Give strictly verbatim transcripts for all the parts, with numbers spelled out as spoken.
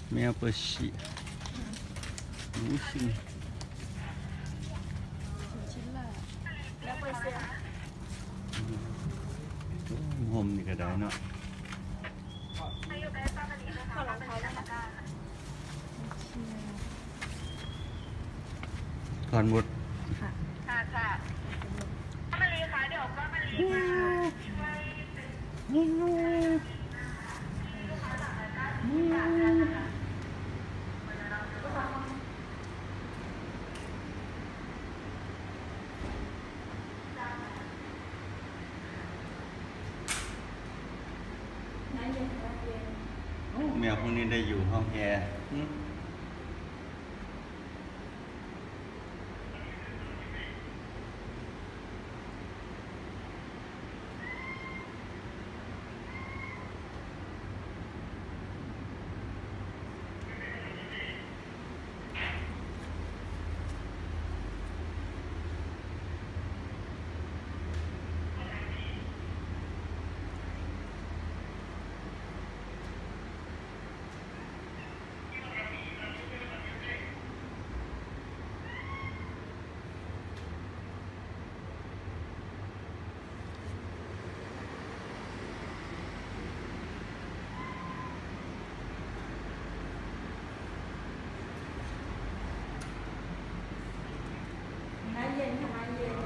แมวเปอร์เซียหมูชิงชิ้นละแล้วเปอร์เซียหอมนี่ก็ได้เนาะถอนหมดค่ะค่ะค่ะมาลีค่ะเดี๋ยวก็มาลีแมวพวกนี้ได้อยู่ห้องแอร์น้ำเย็นค่ะน้ำเย็น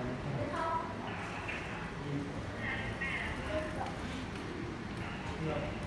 เ